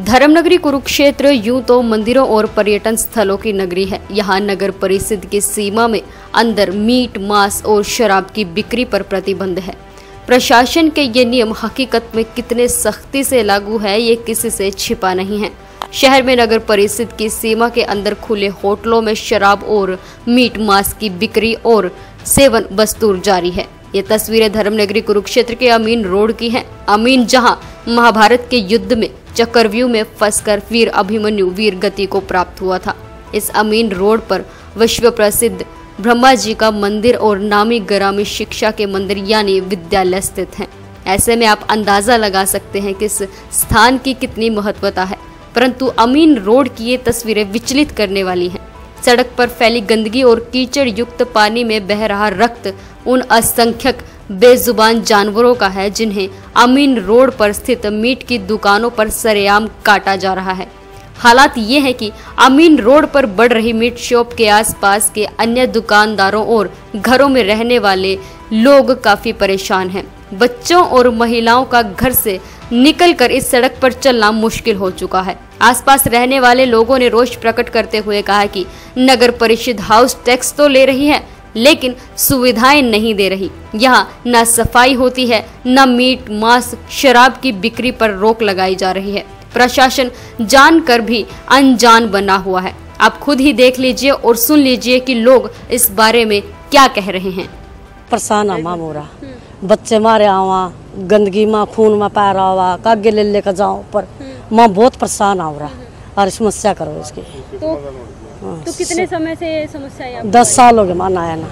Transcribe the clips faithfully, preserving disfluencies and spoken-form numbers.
धर्मनगरी कुरुक्षेत्र यूं तो मंदिरों और पर्यटन स्थलों की नगरी है। यहाँ नगर परिषद की सीमा में अंदर मीट, मांस और शराब की बिक्री पर प्रतिबंध है। प्रशासन के ये नियम हकीकत में कितने सख्ती से लागू है, ये किसी से छिपा नहीं है। शहर में नगर परिषद की सीमा के अंदर खुले होटलों में शराब और मीट, मांस की बिक्री और सेवन बस्तूर जारी है। ये तस्वीरें धर्मनगरी कुरुक्षेत्र के अमीन रोड की हैं। अमीन जहां महाभारत के युद्ध में चक्रव्यूह में फंसकर वीर अभिमन्यु वीर गति को प्राप्त हुआ था। इस अमीन रोड पर विश्व प्रसिद्ध ब्रह्मा जी का मंदिर और नामी ग्रामी शिक्षा के मंदिर यानी विद्यालय स्थित हैं। ऐसे में आप अंदाजा लगा सकते हैं कि इस स्थान की कितनी महत्वता है। परंतु अमीन रोड की ये तस्वीरें विचलित करने वाली हैं। सड़क पर फैली गंदगी और कीचड़ युक्त पानी में बह रहा रक्त उन असंख्यक बेजुबान जानवरों का है जिन्हें अमीन रोड पर स्थित मीट की दुकानों पर सरेआम काटा जा रहा है। हालात ये है कि अमीन रोड पर बढ़ रही मीट शॉप के आसपास के अन्य दुकानदारों और घरों में रहने वाले लोग काफी परेशान हैं। बच्चों और महिलाओं का घर से निकलकर इस सड़क पर चलना मुश्किल हो चुका है। आसपास रहने वाले लोगों ने रोष प्रकट करते हुए कहा कि नगर परिषद हाउस टैक्स तो ले रही है लेकिन सुविधाएं नहीं दे रही। यहाँ न सफाई होती है, न मीट, मांस, शराब की बिक्री पर रोक लगाई जा रही है। प्रशासन जानकर भी अनजान बना हुआ है। आप खुद ही देख लीजिए और सुन लीजिए कि लोग इस बारे में क्या कह रहे हैं। परेशान है माँ मोरा, बच्चे मारे आवा, गंदगी में खून में पैर आवा, कागे ले लेकर जाओ पर माँ बहुत परेशान हो रहा और समस्या करो इसकी। तो, तो कितने समय से ये समस्या है? दस साल हो गए माना आया ना,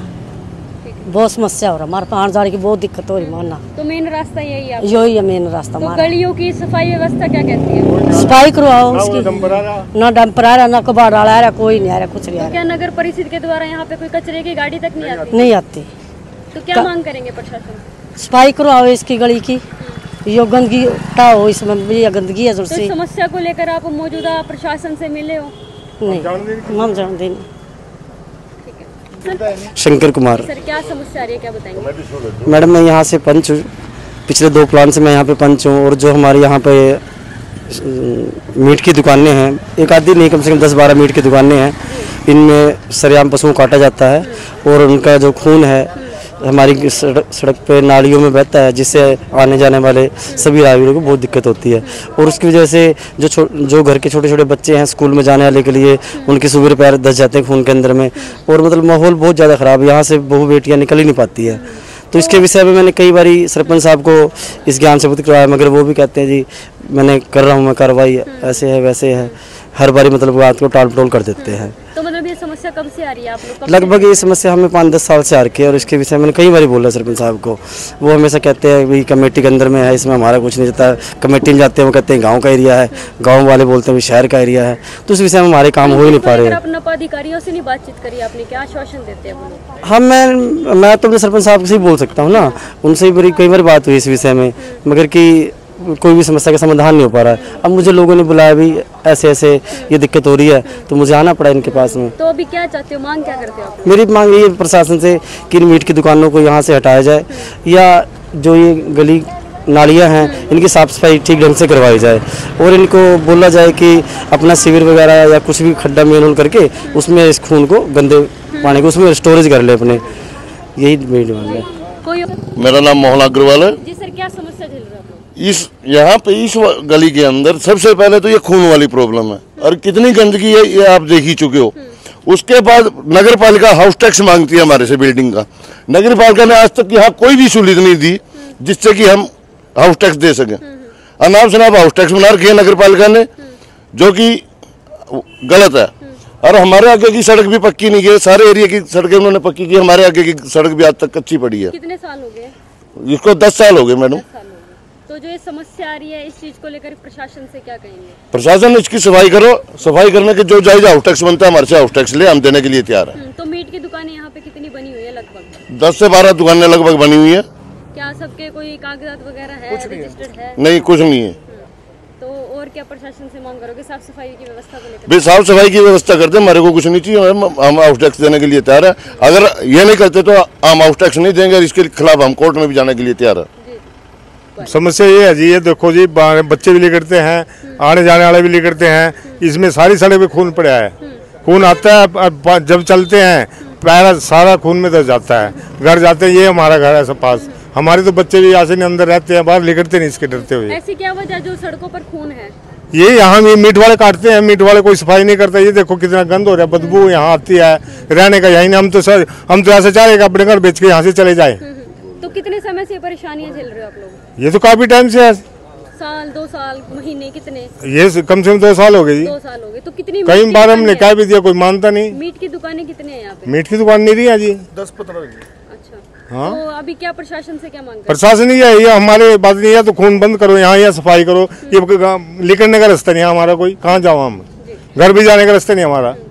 बहुत समस्या हो रहा, हमारे आने जाने की बहुत दिक्कत हो रही माना। तो मेन रास्ता यही है? यही है मेन रास्ता। तो गलियों की सफाई व्यवस्था क्या कहती है? सफाई करवाओ उसकी, ना डंपर आ रहा, ना कबाड़ आ रहा, कोई नहीं आ रहा, कुछ नहीं आ रहा। क्या नगर परिषद के द्वारा यहाँ पे कोई कचरे की गाड़ी तक नहीं आती? नहीं आती। तो क्या मांग करेंगे प्रशासन? सफाई करवाओ इसकी गली की, यो गंदगी हटाओ, इसमें ये गंदगी है। तो इस समस्या को लेकर आप मौजूदा प्रशासन से मिले हो? नहीं, हम जानते नहीं। शंकर कुमार। सर क्या समस्या आ रही है, क्या बताएंगे? मैडम मैं यहाँ से पंच हूँ, पिछले दो प्लान से मैं यहाँ पे पंच हूँ और जो हमारे यहाँ पे मीट की दुकानें हैं, एक आधी नहीं कम से कम दस बारह मीट की दुकानें हैं, इनमें सरेआम पशुओं काटा जाता है और उनका जो खून है हमारी सड़क सड़क पे नालियों में बहता है, जिससे आने जाने वाले सभी राहगीरों को बहुत दिक्कत होती है। और उसकी वजह से जो जो घर के छोटे छोटे बच्चे हैं स्कूल में जाने वाले के लिए उनके सुबह पैर धस जाते हैं खून के अंदर में, और मतलब माहौल बहुत ज़्यादा ख़राब है। यहाँ से बहू बेटियाँ निकल ही नहीं पाती है। तो इसके विषय में मैंने कई बारी सरपंच साहब को इस ज्ञान से करवाया, मगर वो भी कहते हैं जी मैंने कर रहा हूँ, मैं कार्रवाई ऐसे है वैसे है, हर बारी मतलब बात को टाल मटोल कर देते हैं। तो मतलब ये समस्या कब से आ रही है आप लोग? लगभग ये समस्या हमें पाँच दस साल से आ रही है और इसके विषय में मैंने कई बार बोला सरपंच साहब को। वो हमेशा कहते हैं भाई कमेटी के अंदर में है, इसमें हमारा कुछ नहीं जाता। कमेटी में जाते हैं वो कहते हैं गांव का एरिया है, गांव वाले बोलते हैं शहर का एरिया है। तो उस विषय में हमारे काम हो ही नहीं पा रहे। अपने पदाधिकारियों से नहीं बातचीत करी आपने, क्या आश्वासन देते हैं? हाँ मैं मैं तो अपने सरपंच साहब से ही बोल सकता हूँ ना, उनसे भी कई बार बात हुई इस विषय में, मगर कि कोई भी समस्या का समाधान नहीं हो पा रहा है। अब मुझे लोगों ने बुलाया भी ऐसे ऐसे ये दिक्कत हो रही है, तो मुझे आना पड़ा इनके पास में। तो अभी क्या चाहते हो, मांग क्या करते हो आप? मेरी मांग ये प्रशासन से कि मीट की दुकानों को यहाँ से हटाया जाए या जो ये गली नालियाँ हैं इनकी साफ़ सफाई ठीक ढंग से करवाई जाए और इनको बोला जाए कि अपना शिविर वगैरह या कुछ भी खड्डा मेल होल करके उसमें इस खून को, गंदे पानी को उसमें स्टोरेज कर ले अपने। यही मेरी मांग है। मेरा नाम मोहन अग्रवाल है जी। सर क्या समस्या झेल रहे हो? इस यहाँ पे इस गली के अंदर सबसे पहले तो ये खून वाली प्रॉब्लम है और कितनी गंदगी है ये आप देख ही चुके हो। उसके बाद नगर पालिका हाउस टैक्स मांगती है हमारे से बिल्डिंग का। नगर पालिका ने आज तक यहाँ कोई भी सहूलियत नहीं दी जिससे कि हम हाउस टैक्स दे सके। अनाप शनाप हाउस टैक्स बना रखी है नगर पालिका ने, जो कि गलत है। और हमारे आगे की सड़क भी पक्की नहीं की, सारे एरिया की सड़कें उन्होंने पक्की की, हमारे आगे की सड़क भी आज तक कच्ची पड़ी है। कितने साल हो गए इसको? दस साल हो गए मैडम। तो जो ये समस्या आ रही है इस चीज को लेकर प्रशासन से क्या कहेंगे? प्रशासन इसकी सफाई करो, सफाई करने के जो जायज हाउस टैक्स बनता है हमारे से हाउस टैक्स ले, हम देने के लिए तैयार है। तो मीट की दुकानें यहाँ पे कितनी बनी हुई है? लगभग दस से बारह दुकानें लगभग बनी हुई है। क्या सबके कोई कागजात वगैरह है, रजिस्टर्ड है? नहीं, कुछ नहीं है। तो और क्या प्रशासन से मांग करोगे साफ सफाई की व्यवस्था को लेकर? भाई साफ सफाई की व्यवस्था करते, हमारे को कुछ नहीं चाहिए, हम हाउस टैक्स देने के लिए तैयार है। अगर ये नहीं करते तो हम हाउस टैक्स नहीं देंगे, इसके खिलाफ हम कोर्ट में भी जाने के लिए तैयार है। पर? समस्या ये है जी, ये देखो जी, बच्चे भी लिकड़ते हैं, आने जाने वाले भी लिकड़ते हैं, इसमें सारी सड़क पे खून पड़ा है, खून आता है, जब चलते हैं पैरा सारा खून में दस जाता है, घर जाते हैं, ये हमारा घर है सब पास, हमारे तो बच्चे भी ऐसे नहीं अंदर रहते हैं, बाहर लिकड़ते नहीं इसके डरते हुए। ऐसी क्या वजह जो सड़कों पर खून है? ये यहाँ भी मीट वाले काटते हैं, मीट वाले कोई सफाई नहीं करता, ये देखो कितना गंद हो रहा है, बदबू यहाँ आती है, रहने का यही नहीं, हम तो सर हम तो ऐसे चाह रहे अपने घर बेच के यहाँ से चले जाए। तो कितने समय से परेशानियां झेल रहे हो आप लोग? ये तो काफी टाइम से है, साल, दो साल, महीने, कितने? ये कम से कम दो साल हो गए जी। दो साल हो गए। तो कितनी कई बार हमने कह भी दिया, कोई मानता नहीं। मीट की दुकानें कितने हैं यहाँ पे? मीट की दुकान नहीं रही है जी, दस पंद्रह। अच्छा, हाँ। तो अभी क्या प्रशासन से क्या मांग? प्रशासन ही है, ये हमारे बात नहीं है तो खून बंद करो यहाँ, या सफाई करो, ये लिकड़ने का रास्ता नहीं है हमारा, कोई कहाँ जाओ, हम घर भी जाने का रास्ता नहीं हमारा।